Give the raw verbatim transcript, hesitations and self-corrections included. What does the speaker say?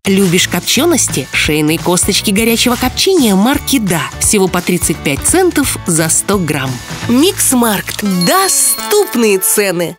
Любишь копчености? Шейные косточки горячего копчения марки «Да». Всего по тридцать пять центов за сто грамм. Миксмаркт. Доступные цены.